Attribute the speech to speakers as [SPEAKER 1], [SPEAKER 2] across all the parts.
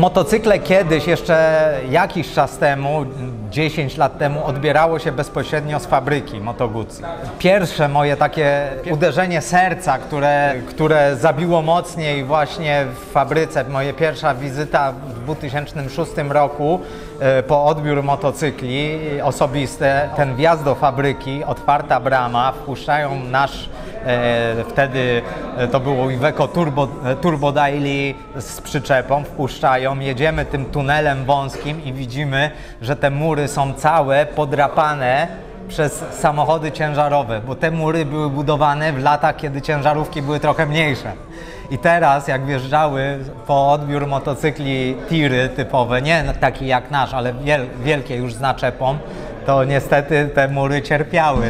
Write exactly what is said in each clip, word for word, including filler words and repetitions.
[SPEAKER 1] Motocykle kiedyś, jeszcze jakiś czas temu, dziesięć lat temu, odbierało się bezpośrednio z fabryki Moto Guzzi. Pierwsze moje takie uderzenie serca, które, które zabiło mocniej właśnie w fabryce, moja pierwsza wizyta w dwa tysiące szóstym roku po odbiór motocykli osobiste, ten wjazd do fabryki, otwarta brama, wpuszczają nasz E, wtedy to było Iveco Turbo, Turbo Daily z przyczepą, wpuszczają, jedziemy tym tunelem wąskim i widzimy, że te mury są całe podrapane przez samochody ciężarowe, bo te mury były budowane w latach, kiedy ciężarówki były trochę mniejsze. I teraz, jak wjeżdżały po odbiór motocykli tiry typowe, nie takie jak nasz, ale wiel, wielkie już z naczepą, to niestety te mury cierpiały.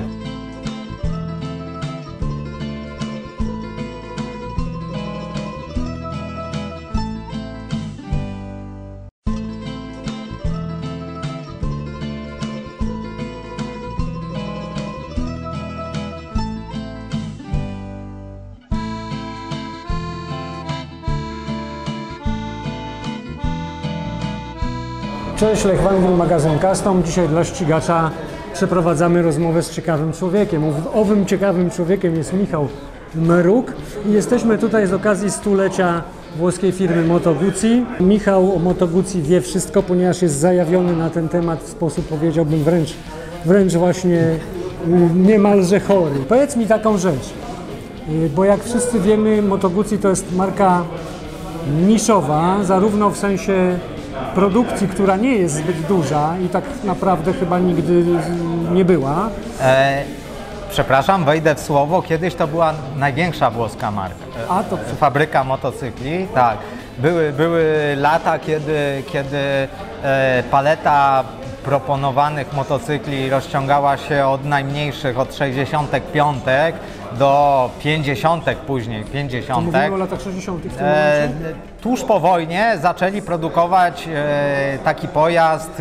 [SPEAKER 2] Cześć, Lech Wandel, magazyn Custom. Dzisiaj dla ścigacza przeprowadzamy rozmowę z ciekawym człowiekiem. Owym ciekawym człowiekiem jest Michał Mruk i jesteśmy tutaj z okazji stulecia włoskiej firmy Moto Guzzi. Michał o Moto Guzzi wie wszystko, ponieważ jest zajawiony na ten temat w sposób, powiedziałbym, wręcz, wręcz właśnie niemalże chory. Powiedz mi taką rzecz, bo jak wszyscy wiemy, Moto Guzzi to jest marka niszowa, zarówno w sensie produkcji, która nie jest zbyt duża i tak naprawdę chyba nigdy nie była.
[SPEAKER 1] E, przepraszam, wejdę w słowo. Kiedyś to była największa włoska marka.
[SPEAKER 2] A to
[SPEAKER 1] fabryka motocykli, tak. Były, były lata, kiedy, kiedy e, paleta proponowanych motocykli rozciągała się od najmniejszych, od sześćdziesiątek piątek do pięćdziesiątek później, pięćdziesiątek.
[SPEAKER 2] Mówimy o latach sześćdziesiątych w tym
[SPEAKER 1] e,
[SPEAKER 2] momencie?
[SPEAKER 1] Tuż po wojnie zaczęli produkować e, taki pojazd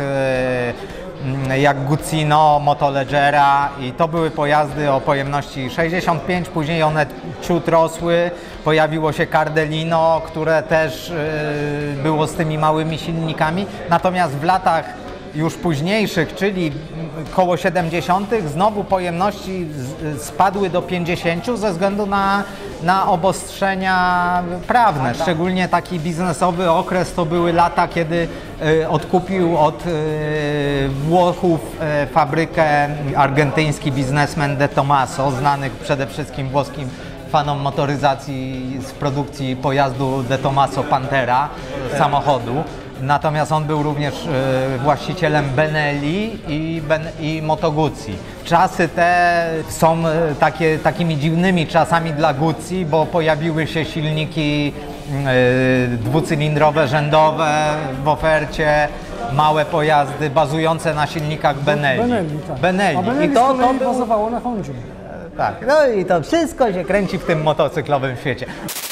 [SPEAKER 1] e, jak Guzzino, Motoleggera i to były pojazdy o pojemności sześćdziesiąt pięć, później one ciut rosły, pojawiło się Cardellino, które też e, było z tymi małymi silnikami, natomiast w latach już późniejszych, czyli koło siedemdziesiątych, znowu pojemności spadły do pięćdziesięciu ze względu na, na obostrzenia prawne. Szczególnie taki biznesowy okres to były lata, kiedy y, odkupił od y, Włochów y, fabrykę argentyński biznesmen De Tomaso, znany przede wszystkim włoskim fanom motoryzacji z produkcji pojazdu De Tomaso Pantera, samochodu. Natomiast on był również y, właścicielem Benelli i, ben, i Moto Guzzi. Czasy te są y, takie, takimi dziwnymi czasami dla Guzzi, bo pojawiły się silniki y, dwucylindrowe, rzędowe w ofercie, małe pojazdy bazujące na silnikach Benelli.
[SPEAKER 2] Benelli, tak.
[SPEAKER 1] Benelli.
[SPEAKER 2] A Benelli
[SPEAKER 1] I to,
[SPEAKER 2] z kolei
[SPEAKER 1] to
[SPEAKER 2] bazowało na Hondzie.
[SPEAKER 1] Tak, no i to wszystko się kręci w tym motocyklowym świecie.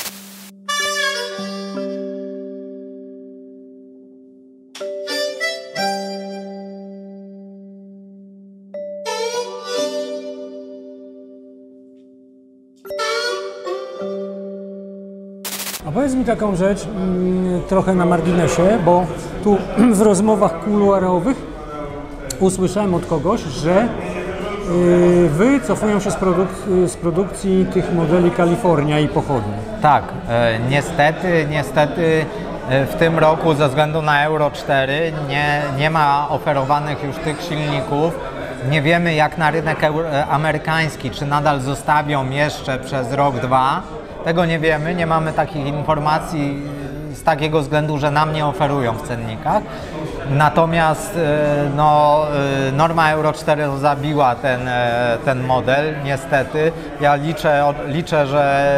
[SPEAKER 2] A powiedz mi taką rzecz, mm, trochę na marginesie, bo tu w rozmowach kuluarowych usłyszałem od kogoś, że yy, wycofują się z, produk z produkcji tych modeli Kalifornia i pochodnie.
[SPEAKER 1] Tak, e, niestety, niestety e, w tym roku ze względu na Euro cztery nie, nie ma oferowanych już tych silników. Nie wiemy, jak na rynek euro, amerykański, czy nadal zostawią jeszcze przez rok, dwa. Tego nie wiemy, nie mamy takich informacji z takiego względu, że nam nie oferują w cennikach. Natomiast no, norma Euro cztery zabiła ten, ten model, niestety. Ja liczę, liczę, że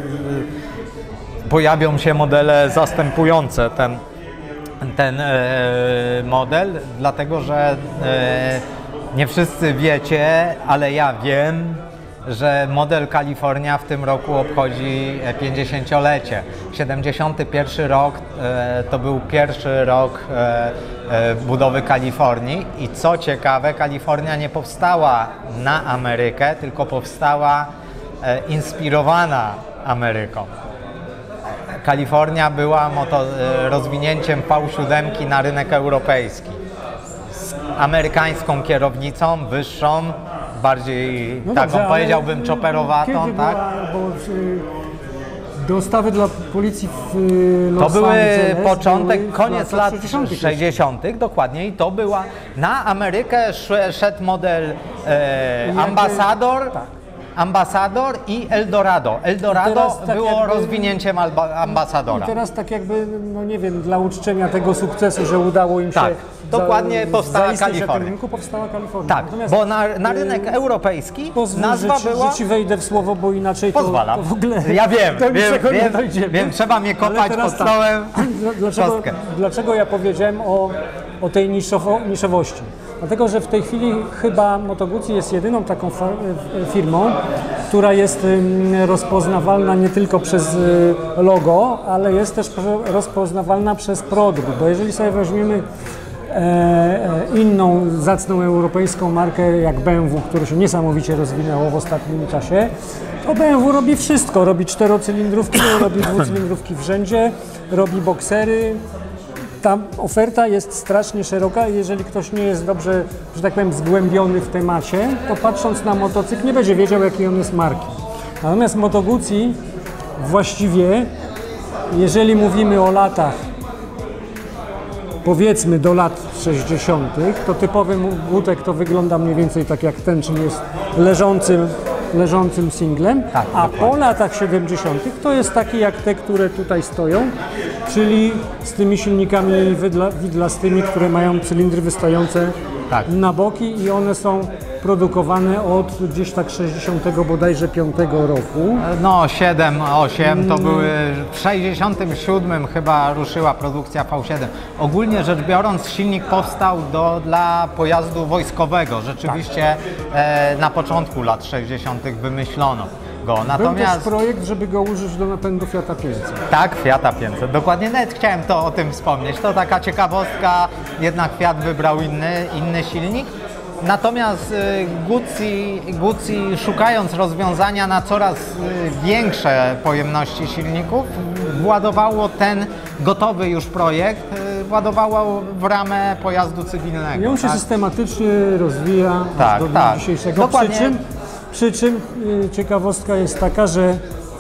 [SPEAKER 1] pojawią się modele zastępujące ten, ten model, dlatego że nie wszyscy wiecie, ale ja wiem, że model Kalifornia w tym roku obchodzi pięćdziesięciolecie. siedemdziesiąty pierwszy rok e, to był pierwszy rok e, e, budowy Kalifornii i co ciekawe, Kalifornia nie powstała na Amerykę, tylko powstała e, inspirowana Ameryką. Kalifornia była moto, rozwinięciem V siedem na rynek europejski. Z amerykańską kierownicą, wyższą, bardziej
[SPEAKER 2] No
[SPEAKER 1] taką,
[SPEAKER 2] dobrze,
[SPEAKER 1] powiedziałbym,
[SPEAKER 2] ale
[SPEAKER 1] chopperowatą,
[SPEAKER 2] kiedy
[SPEAKER 1] tak?
[SPEAKER 2] była, bo y, dostawy dla policji w y,
[SPEAKER 1] To
[SPEAKER 2] Los
[SPEAKER 1] były
[SPEAKER 2] Angeles
[SPEAKER 1] początek,
[SPEAKER 2] były w
[SPEAKER 1] koniec lat
[SPEAKER 2] sześćdziesiątych.
[SPEAKER 1] sześćdziesiątych, dokładnie, i to była, na Amerykę sz- szedł model e,
[SPEAKER 2] Jakby-
[SPEAKER 1] Ambassador,
[SPEAKER 2] tak.
[SPEAKER 1] Ambassador i Eldorado. Eldorado
[SPEAKER 2] teraz tak
[SPEAKER 1] było
[SPEAKER 2] jakby-
[SPEAKER 1] rozwinięciem alba, Ambassadora.
[SPEAKER 2] I teraz tak jakby, no nie wiem, dla uczczenia tego sukcesu, że udało im
[SPEAKER 1] Tak,
[SPEAKER 2] się
[SPEAKER 1] dokładnie powstała
[SPEAKER 2] zaistnieć na
[SPEAKER 1] Kalifornia.
[SPEAKER 2] tym rynku, powstała Kalifornia.
[SPEAKER 1] Tak,
[SPEAKER 2] Natomiast,
[SPEAKER 1] bo na, na
[SPEAKER 2] y,
[SPEAKER 1] rynek europejski
[SPEAKER 2] Pozwól,
[SPEAKER 1] nazwa
[SPEAKER 2] że ci,
[SPEAKER 1] była...
[SPEAKER 2] że ci wejdę w słowo, bo inaczej to,
[SPEAKER 1] Pozwalam.
[SPEAKER 2] to w ogóle
[SPEAKER 1] Ja wiem,
[SPEAKER 2] do
[SPEAKER 1] wiem,
[SPEAKER 2] niczego nie
[SPEAKER 1] wiem,
[SPEAKER 2] dojdziemy.
[SPEAKER 1] wiem, trzeba mnie
[SPEAKER 2] Ale
[SPEAKER 1] kopać
[SPEAKER 2] teraz
[SPEAKER 1] pod
[SPEAKER 2] tak,
[SPEAKER 1] stołem
[SPEAKER 2] Dla- Dlaczego,
[SPEAKER 1] kostkę.
[SPEAKER 2] dlaczego ja powiedziałem o, o tej niszowo, niszowości? Dlatego, że w tej chwili chyba Moto Guzzi jest jedyną taką fa- firmą, która jest ym, rozpoznawalna nie tylko przez y, logo, ale jest też pro- rozpoznawalna przez produkt, bo jeżeli sobie weźmiemy e, e, inną zacną europejską markę jak B M W, które się niesamowicie rozwinęło w ostatnim czasie, to B M W robi wszystko. Robi czterocylindrówki, robi dwucylindrówki w rzędzie, robi boksery. Ta oferta jest strasznie szeroka i jeżeli ktoś nie jest dobrze, że tak powiem, zgłębiony w temacie, to patrząc na motocykl nie będzie wiedział, jakiej on jest marki. Natomiast Moto Guzzi właściwie, jeżeli mówimy o latach, powiedzmy do lat sześćdziesiątych, to typowy butek to wygląda mniej więcej tak jak ten, czyli jest leżącym, leżącym singlem,
[SPEAKER 1] Tak,
[SPEAKER 2] a
[SPEAKER 1] dokładnie.
[SPEAKER 2] po latach siedemdziesiątych to jest taki jak te, które tutaj stoją, czyli z tymi silnikami wydla, widlastymi, które mają cylindry wystające
[SPEAKER 1] Tak.
[SPEAKER 2] na boki i one są produkowane od gdzieś tak sześćdziesiątego bodajże piątego roku.
[SPEAKER 1] No siedem, osiem to były, w sześćdziesiątym siódmym chyba ruszyła produkcja V siedem. Ogólnie rzecz biorąc silnik powstał do, dla pojazdu wojskowego. Rzeczywiście e, na początku lat sześćdziesiątych wymyślono go.
[SPEAKER 2] Był
[SPEAKER 1] Natomiast
[SPEAKER 2] też projekt, żeby go użyć do napędu Fiata pięćset.
[SPEAKER 1] tak, Fiata pięćset, dokładnie, nawet chciałem to o tym wspomnieć. To taka ciekawostka, jednak Fiat wybrał inny, inny silnik. Natomiast y, Guzzi, Guzzi szukając rozwiązania na coraz y, większe pojemności silników, władowało ten gotowy już projekt, y, władowało w ramę pojazdu cywilnego.
[SPEAKER 2] I on się
[SPEAKER 1] tak?
[SPEAKER 2] systematycznie rozwija aż
[SPEAKER 1] Tak,
[SPEAKER 2] do dnia
[SPEAKER 1] tak.
[SPEAKER 2] dzisiejszego.
[SPEAKER 1] Dokładnie.
[SPEAKER 2] Przy czym, przy czym y, ciekawostka jest taka, że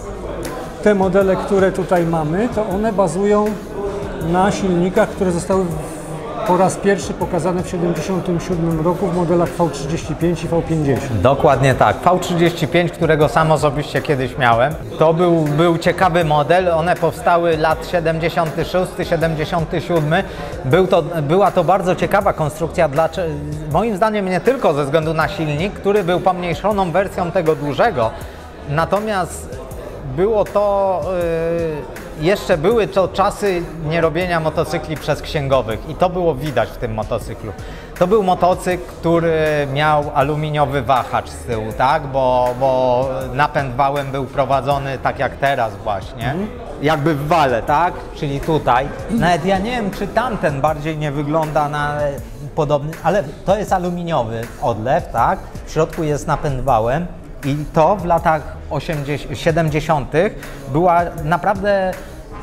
[SPEAKER 2] te modele, które tutaj mamy, to one bazują na silnikach, które zostały po raz pierwszy pokazane w tysiąc dziewięćset siedemdziesiątym siódmym roku w modelach V trzydzieści pięć i V pięćdziesiąt.
[SPEAKER 1] Dokładnie tak. V trzydzieści pięć, którego sam osobiście kiedyś miałem, to był, był ciekawy model. One powstały lat siedemdziesiąty szósty siedemdziesiąty siódmy. Był to, była to bardzo ciekawa konstrukcja, dla, moim zdaniem nie tylko ze względu na silnik, który był pomniejszoną wersją tego dużego, natomiast było to, yy, jeszcze były to czasy nierobienia motocykli przez księgowych i to było widać w tym motocyklu. To był motocykl, który miał aluminiowy wahacz z tyłu, tak? Bo, bo napęd wałem był prowadzony tak jak teraz właśnie, jakby w wale, tak? Czyli tutaj. Nawet ja nie wiem, czy tamten bardziej nie wygląda na podobny, ale to jest aluminiowy odlew, tak? W środku jest napęd wałem. I to w latach siedemdziesiątych była naprawdę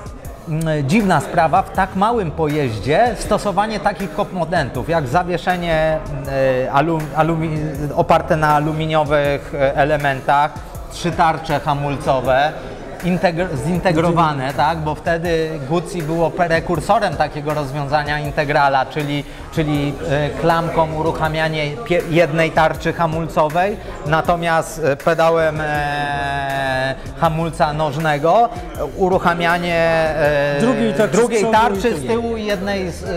[SPEAKER 1] mm, dziwna sprawa w tak małym pojeździe stosowanie takich komponentów jak zawieszenie y, alu, alumi, oparte na aluminiowych elementach, trzy tarcze hamulcowe, Integr zintegrowane, tak? Bo wtedy Guzzi było prekursorem takiego rozwiązania integrala, czyli, czyli y, klamką uruchamianie jednej tarczy hamulcowej, natomiast y, pedałem e, hamulca nożnego uruchamianie e,
[SPEAKER 2] Drugiej tarczy
[SPEAKER 1] drugiej
[SPEAKER 2] z przodu
[SPEAKER 1] tarczy
[SPEAKER 2] i
[SPEAKER 1] z tyłu i jednej z,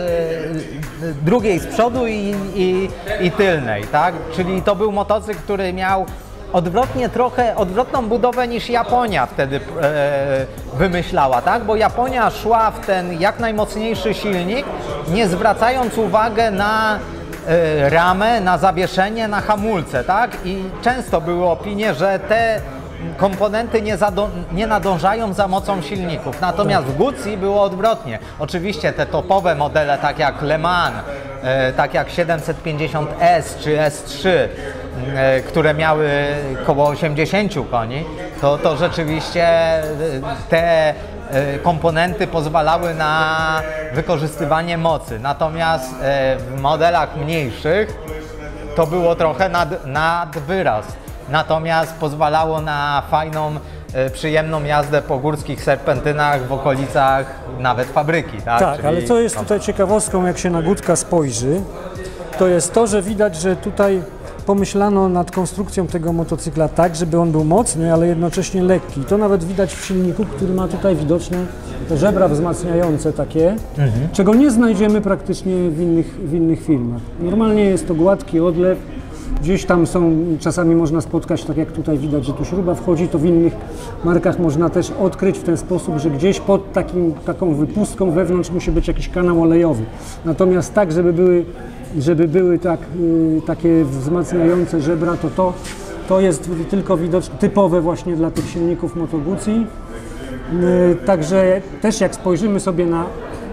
[SPEAKER 1] e, drugiej z przodu i, i, i tylnej, tak? Czyli to był motocykl, który miał odwrotnie trochę, odwrotną budowę niż Japonia wtedy e, wymyślała, tak? Bo Japonia szła w ten jak najmocniejszy silnik, nie zwracając uwagi na e, ramę, na zawieszenie, na hamulce, tak? I często były opinie, że te komponenty nie, nie nadążają za mocą silników. Natomiast w Guzzi było odwrotnie. Oczywiście te topowe modele, tak jak Le Mans, e, tak jak siedemset pięćdziesiąt S czy S trzy, e, które miały około osiemdziesiąt koni, to, to rzeczywiście te komponenty pozwalały na wykorzystywanie mocy. Natomiast w modelach mniejszych to było trochę nad, nad wyraz. Natomiast pozwalało na fajną, przyjemną jazdę po górskich serpentynach w okolicach nawet fabryki. Tak,
[SPEAKER 2] tak
[SPEAKER 1] Czyli...
[SPEAKER 2] ale co jest tutaj ciekawostką, jak się na Gutka spojrzy, to jest to, że widać, że tutaj pomyślano nad konstrukcją tego motocykla tak, żeby on był mocny, ale jednocześnie lekki. To nawet widać w silniku, który ma tutaj widoczne te żebra wzmacniające takie, mhm. czego nie znajdziemy praktycznie w innych, w innych firmach. Normalnie jest to gładki odlew, gdzieś tam są, czasami można spotkać, tak jak tutaj widać, że tu śruba wchodzi, to w innych markach można też odkryć w ten sposób, że gdzieś pod takim, taką wypustką wewnątrz musi być jakiś kanał olejowy. Natomiast tak, żeby były żeby były tak, y, takie wzmacniające żebra, to, to to jest tylko widoczne, typowe właśnie dla tych silników Moto Guzzi. Y, także też jak spojrzymy sobie na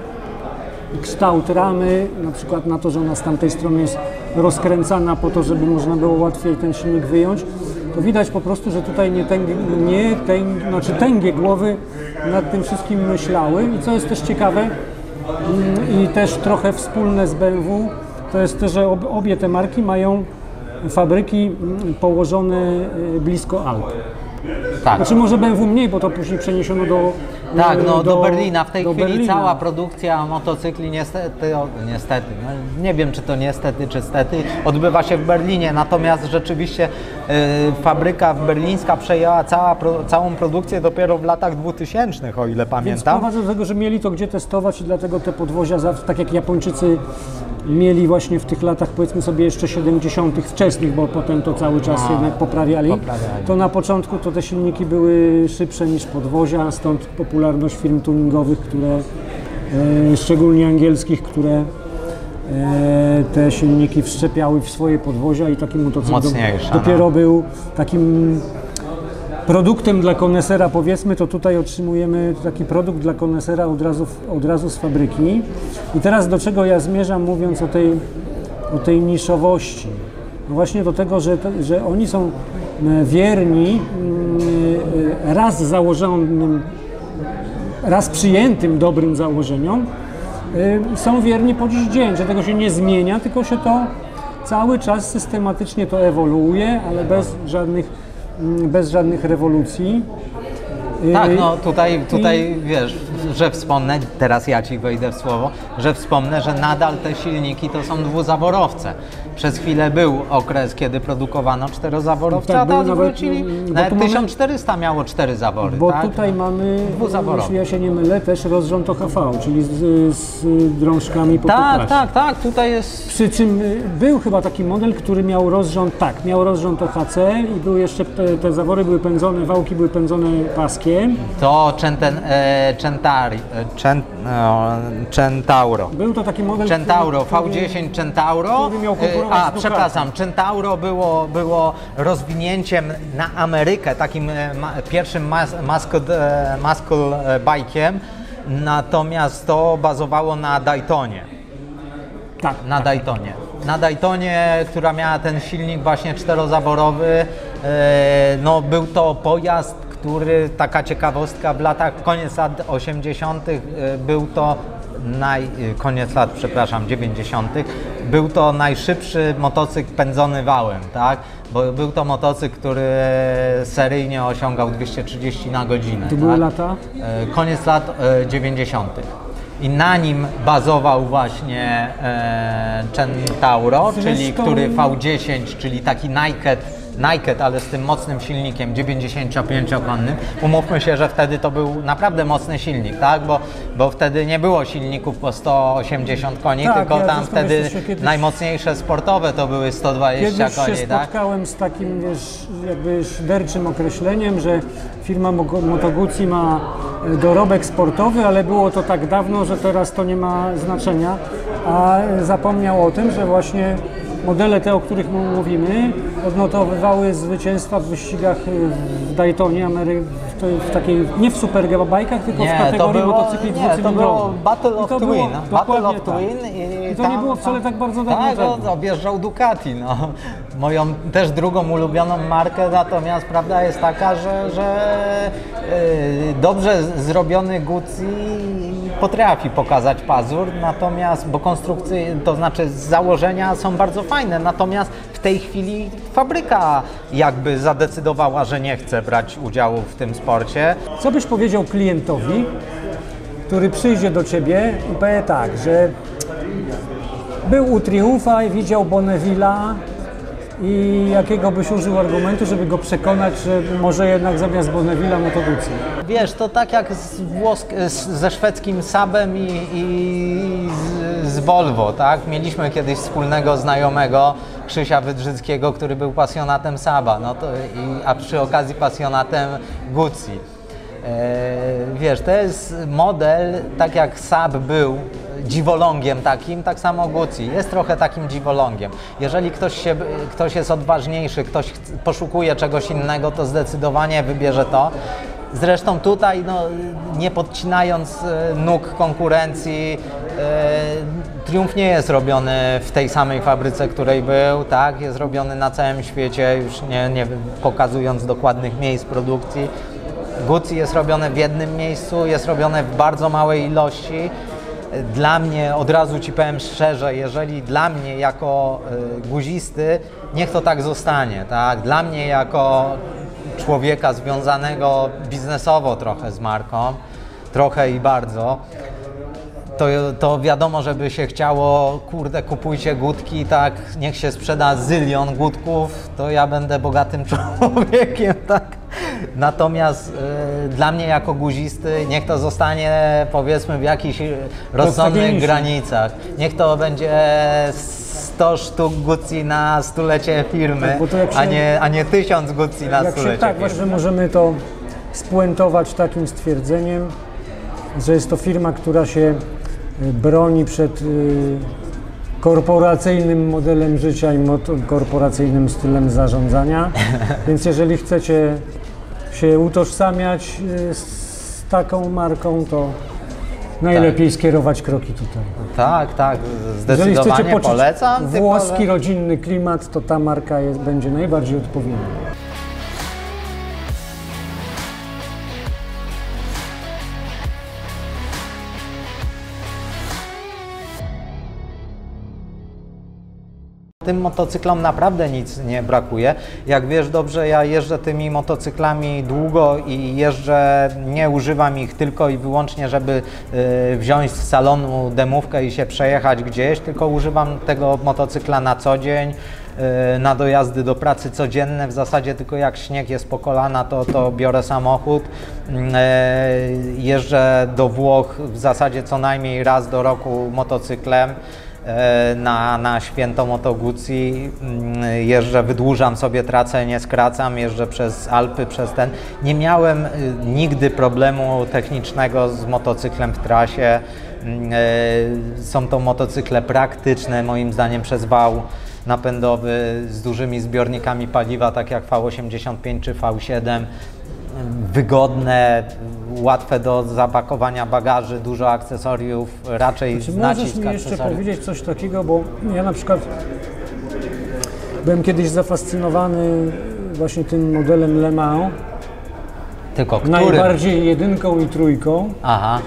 [SPEAKER 2] kształt ramy, na przykład na to, że ona z tamtej strony jest rozkręcana po to, żeby można było łatwiej ten silnik wyjąć, to widać po prostu, że tutaj nie tęgie, nie tęg, znaczy tęgie głowy nad tym wszystkim myślały. I co jest też ciekawe y, i też trochę wspólne z B M W, to jest to, że obie te marki mają fabryki położone blisko Alp.
[SPEAKER 1] Tak.
[SPEAKER 2] Znaczy może B M W mniej, bo to później przeniesiono do
[SPEAKER 1] Tak, no do, do Berlina. W tej chwili
[SPEAKER 2] Berlina.
[SPEAKER 1] Cała produkcja motocykli niestety, o, niestety, no nie wiem czy to niestety, czy stety, odbywa się w Berlinie. Natomiast rzeczywiście y, fabryka berlińska przejęła cała, pro, całą produkcję dopiero w latach dwutysięcznych, o ile pamiętam.
[SPEAKER 2] Więc prowadzi do tego, że mieli to gdzie testować i dlatego te podwozia, tak jak Japończycy mieli właśnie w tych latach, powiedzmy sobie jeszcze siedemdziesiątych wczesnych, bo potem to cały czas
[SPEAKER 1] A,
[SPEAKER 2] jednak poprawiali,
[SPEAKER 1] poprawiali,
[SPEAKER 2] to na początku to te silniki były szybsze niż podwozia, stąd popularność firm tuningowych, które, e, szczególnie angielskich, które e, te silniki wszczepiały w swoje podwozia i taki motocykl do, dopiero no. był takim produktem dla konesera, powiedzmy, to tutaj otrzymujemy taki produkt dla konesera od razu, od razu z fabryki. I teraz do czego ja zmierzam, mówiąc o tej, o tej niszowości? No właśnie do tego, że, to, że oni są wierni raz założonym, raz przyjętym dobrym założeniom, są wierni po dziś dzień, że tego się nie zmienia, tylko się to cały czas systematycznie to ewoluuje, ale bez żadnych bez żadnych rewolucji.
[SPEAKER 1] Tak, no tutaj, tutaj I... wiesz, że wspomnę, teraz ja Ci wejdę w słowo, że wspomnę, że nadal te silniki to są dwuzaworowce. Przez chwilę był okres, kiedy produkowano czterozaworowce, tak, a teraz wrócili, nawet tysiąc czterysta mamy, miało cztery zawory.
[SPEAKER 2] Bo
[SPEAKER 1] tak?
[SPEAKER 2] tutaj mamy,
[SPEAKER 1] jeśli
[SPEAKER 2] ja się nie mylę, też rozrząd O H V, czyli z, z drążkami po
[SPEAKER 1] Tak,
[SPEAKER 2] popasie.
[SPEAKER 1] tak, tak, tutaj jest...
[SPEAKER 2] Przy czym był chyba taki model, który miał rozrząd, tak, miał rozrząd O H C i były jeszcze, te, te zawory były pędzone, wałki były pędzone paskiem.
[SPEAKER 1] To Centen, e, Centari, e, Cent, no, Centauro.
[SPEAKER 2] Był to taki model,
[SPEAKER 1] Centauro,
[SPEAKER 2] który,
[SPEAKER 1] V dziesięć Centauro.
[SPEAKER 2] Który miał
[SPEAKER 1] e, a, przepraszam, Centauro było, było rozwinięciem na Amerykę, takim e, ma, pierwszym mas, muscle, e, muscle e, bike'iem, natomiast to bazowało na Daytonie.
[SPEAKER 2] Tak.
[SPEAKER 1] Na Daytonie. Na Daytonie, która miała ten silnik właśnie czterozaworowy, e, no był to pojazd, który, taka ciekawostka, w latach, koniec lat osiemdziesiątych był to naj, koniec lat, przepraszam, dziewięćdziesiątych był to najszybszy motocykl pędzony wałem, tak? Bo był to motocykl, który seryjnie osiągał dwieście trzydzieści na godzinę.
[SPEAKER 2] To były
[SPEAKER 1] tak?
[SPEAKER 2] lata?
[SPEAKER 1] Koniec lat dziewięćdziesiątych. I na nim bazował właśnie e, Centauro, Zresztą... czyli który V dziesięć, czyli taki naked, naked, ale z tym mocnym silnikiem dziewięćdziesięciopięciokonnym. Umówmy się, że wtedy to był naprawdę mocny silnik, tak? Bo, bo wtedy nie było silników po sto osiemdziesiąt koni, tak, tylko ja tam wtedy kiedyś... najmocniejsze sportowe to były sto dwadzieścia
[SPEAKER 2] kiedyś
[SPEAKER 1] koni,
[SPEAKER 2] się
[SPEAKER 1] tak?
[SPEAKER 2] spotkałem z takim, wiesz, jakby szyderczym określeniem, że firma Moto Guzzi ma dorobek sportowy, ale było to tak dawno, że teraz to nie ma znaczenia, a zapomniał o tym, że właśnie modele te, o których mówimy, odnotowywały zwycięstwa w wyścigach w Daytonie, Amery- w, tej, w takiej, nie w superbajkach, tylko
[SPEAKER 1] Nie,
[SPEAKER 2] w kategorii
[SPEAKER 1] to było,
[SPEAKER 2] motocykli
[SPEAKER 1] nie, to było
[SPEAKER 2] dwucylindrowych.
[SPEAKER 1] Battle of
[SPEAKER 2] to było
[SPEAKER 1] Twin. Battle of
[SPEAKER 2] dokładnie tak.
[SPEAKER 1] Twin i,
[SPEAKER 2] I to
[SPEAKER 1] tam,
[SPEAKER 2] nie było wcale
[SPEAKER 1] tam,
[SPEAKER 2] tak bardzo dawno
[SPEAKER 1] tak,
[SPEAKER 2] temu.
[SPEAKER 1] on objeżdżał Ducati, no. Moją też drugą ulubioną markę, natomiast prawda jest taka, że, że yy, dobrze zrobiony Guzzi potrafi pokazać pazur, natomiast, bo konstrukcje, to znaczy z założenia są bardzo fajne, natomiast w tej chwili fabryka jakby zadecydowała, że nie chce brać udziału w tym sporcie.
[SPEAKER 2] Co byś powiedział klientowi, który przyjdzie do Ciebie i powie tak, że był u Triumfa i widział Bonneville'a i jakiego byś użył argumentu, żeby go przekonać, że może jednak zamiast Bonneville'a Moto Guzzi?
[SPEAKER 1] Wiesz, to tak jak z włosk- z, ze szwedzkim Saabem i, i z, z Volvo, tak? Mieliśmy kiedyś wspólnego znajomego, Krzysia Wydrzyckiego, który był pasjonatem Saaba, no to, i, a przy okazji pasjonatem Guzzi. Wiesz, to jest model, tak jak Saab był dziwolągiem takim, tak samo Guzzi jest trochę takim dziwolągiem. Jeżeli ktoś, się, ktoś jest odważniejszy, ktoś poszukuje czegoś innego, to zdecydowanie wybierze to. Zresztą tutaj, no, nie podcinając nóg konkurencji, Triumph nie jest robiony w tej samej fabryce, której był, tak? Jest robiony na całym świecie, już nie, nie pokazując dokładnych miejsc produkcji. Guzzi jest robione w jednym miejscu, jest robione w bardzo małej ilości. Dla mnie, od razu Ci powiem szczerze, jeżeli dla mnie jako y, guzisty, niech to tak zostanie, tak? Dla mnie jako człowieka związanego biznesowo trochę z marką, trochę i bardzo, to, to wiadomo, żeby się chciało, kurde, kupujcie Gutki, tak, niech się sprzeda zylion Gutków, to ja będę bogatym człowiekiem, tak. Natomiast y, dla mnie jako guzisty niech to zostanie, powiedzmy, w jakichś rozsądnych granicach. Niech to będzie sto sztuk Guzzi na stulecie firmy, tak, się, a, nie, a nie tysiąc Guzzi na stulecie
[SPEAKER 2] się, tak,
[SPEAKER 1] firmy.
[SPEAKER 2] Właśnie możemy to spuentować takim stwierdzeniem, że jest to firma, która się broni przed y, korporacyjnym modelem życia i korporacyjnym stylem zarządzania. Więc jeżeli chcecie się utożsamiać y, z taką marką, to najlepiej tak. skierować kroki tutaj.
[SPEAKER 1] Tak, tak, zdecydowanie
[SPEAKER 2] jeżeli chcecie poczuć
[SPEAKER 1] polecam.
[SPEAKER 2] włoski,
[SPEAKER 1] tylko, że...
[SPEAKER 2] rodzinny klimat, to ta marka jest, będzie najbardziej odpowiednia.
[SPEAKER 1] Tym motocyklom naprawdę nic nie brakuje. Jak wiesz dobrze, ja jeżdżę tymi motocyklami długo i jeżdżę, nie używam ich tylko i wyłącznie, żeby y, wziąć z salonu demówkę i się przejechać gdzieś, tylko używam tego motocykla na co dzień, y, na dojazdy do pracy codzienne. W zasadzie tylko jak śnieg jest po kolana, to, to biorę samochód. Y, jeżdżę do Włoch w zasadzie co najmniej raz do roku motocyklem. Na, na święto Moto Guzzi, jeżdżę, wydłużam sobie trasę, nie skracam, jeżdżę przez Alpy, przez ten. Nie miałem nigdy problemu technicznego z motocyklem w trasie. Są to motocykle praktyczne, moim zdaniem, przez wał napędowy z dużymi zbiornikami paliwa, tak jak V osiemdziesiąt pięć czy V siedem. Wygodne, łatwe do zapakowania bagaży, dużo akcesoriów, raczej
[SPEAKER 2] znaczy,
[SPEAKER 1] nacisk
[SPEAKER 2] możesz mi jeszcze
[SPEAKER 1] akcesoriów.
[SPEAKER 2] powiedzieć coś takiego, bo ja na przykład byłem kiedyś zafascynowany właśnie tym modelem Le Mans.
[SPEAKER 1] Tylko który?
[SPEAKER 2] Najbardziej jedynką i trójką.
[SPEAKER 1] Aha.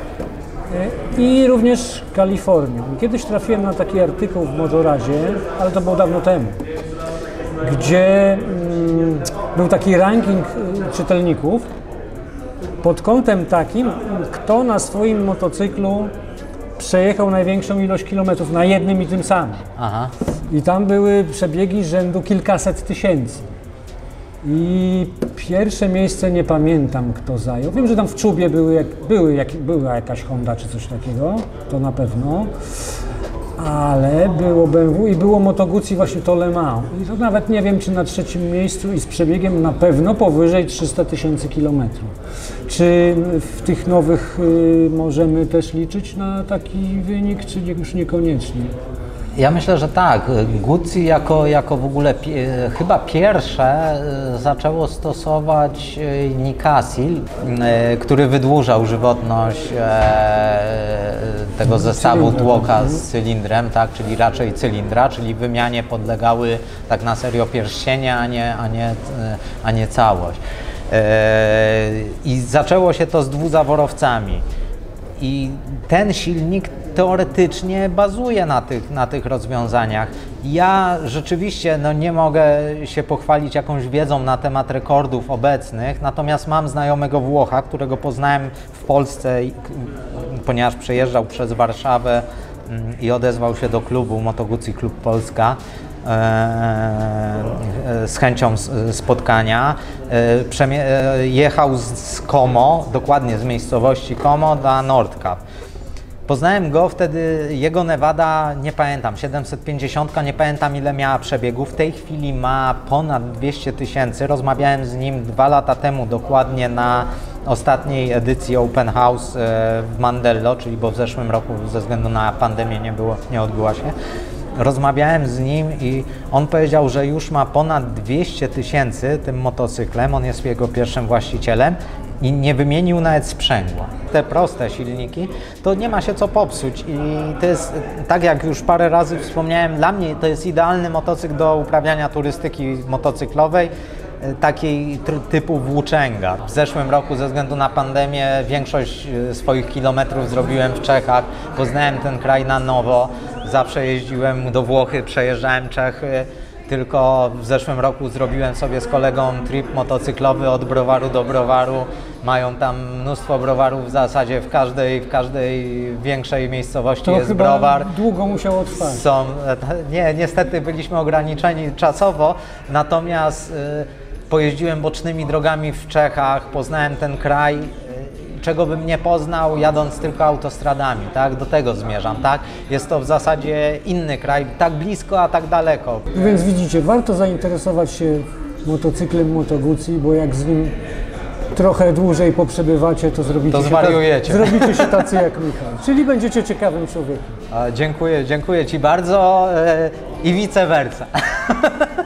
[SPEAKER 2] I również Kalifornią. Kiedyś trafiłem na taki artykuł w Motoradzie, ale to było dawno temu, gdzie mm, był taki ranking czytelników pod kątem takim, kto na swoim motocyklu przejechał największą ilość kilometrów na jednym i tym samym.
[SPEAKER 1] Aha.
[SPEAKER 2] I tam były przebiegi rzędu kilkaset tysięcy. I pierwsze miejsce nie pamiętam, kto zajął. Wiem, że tam w Czubie były, jak, były, jak, była jakaś Honda czy coś takiego, to na pewno. Ale było B M W i było Moto Guzzi właśnie to Le Mans. I to nawet nie wiem, czy na trzecim miejscu i z przebiegiem na pewno powyżej trzysta tysięcy kilometrów. Czy w tych nowych y, możemy też liczyć na taki wynik, czy już niekoniecznie?
[SPEAKER 1] Ja myślę, że tak. Guzzi jako, jako w ogóle pie, chyba pierwsze zaczęło stosować Nikasil, który wydłużał żywotność tego zestawu tłoka z cylindrem, tak, czyli raczej cylindra, czyli wymianie podlegały tak na serio pierścienie, a nie, a nie, a nie całość. I zaczęło się to z dwuzaworowcami. I ten silnik teoretycznie bazuje na tych, na tych rozwiązaniach. Ja rzeczywiście no, nie mogę się pochwalić jakąś wiedzą na temat rekordów obecnych, natomiast mam znajomego Włocha, którego poznałem w Polsce, ponieważ przejeżdżał przez Warszawę i odezwał się do klubu Moto Guzzi Klub Polska z chęcią spotkania. Jechał z Como, dokładnie z miejscowości Como na Nordkap. Poznałem go wtedy, jego Nevada, nie pamiętam, siedemset pięćdziesiąt, nie pamiętam ile miała przebiegu. W tej chwili ma ponad dwieście tysięcy. Rozmawiałem z nim dwa lata temu dokładnie na ostatniej edycji Open House w Mandello, czyli bo w zeszłym roku ze względu na pandemię nie było, nie odbyła się. Rozmawiałem z nim i on powiedział, że już ma ponad dwieście tysięcy tym motocyklem, on jest jego pierwszym właścicielem i nie wymienił nawet sprzęgła. Te proste silniki, to nie ma się co popsuć i to jest, tak jak już parę razy wspomniałem, dla mnie to jest idealny motocykl do uprawiania turystyki motocyklowej, takiej typu włóczęga. W zeszłym roku ze względu na pandemię większość swoich kilometrów zrobiłem w Czechach, poznałem ten kraj na nowo, zawsze jeździłem do Włochy, przejeżdżałem Czechy, tylko w zeszłym roku zrobiłem sobie z kolegą trip motocyklowy od browaru do browaru. Mają tam mnóstwo browarów, w zasadzie w każdej, w każdej większej miejscowości
[SPEAKER 2] to
[SPEAKER 1] jest
[SPEAKER 2] chyba
[SPEAKER 1] browar.
[SPEAKER 2] Długo musiało trwać.
[SPEAKER 1] Są, nie, niestety byliśmy ograniczeni czasowo, natomiast y, pojeździłem bocznymi drogami w Czechach, poznałem ten kraj, y, czego bym nie poznał jadąc tylko autostradami, tak? Do tego zmierzam, tak? Jest to w zasadzie inny kraj, tak blisko, a tak daleko.
[SPEAKER 2] No więc widzicie, warto zainteresować się motocyklem Moto Guzzi, bo jak z nim trochę dłużej poprzebywacie, to zrobicie,
[SPEAKER 1] To
[SPEAKER 2] się,
[SPEAKER 1] zwariujecie.
[SPEAKER 2] ta, zrobicie się tacy jak Michał. Czyli będziecie ciekawym człowiekiem.
[SPEAKER 1] A, dziękuję, dziękuję Ci bardzo e, i vice versa.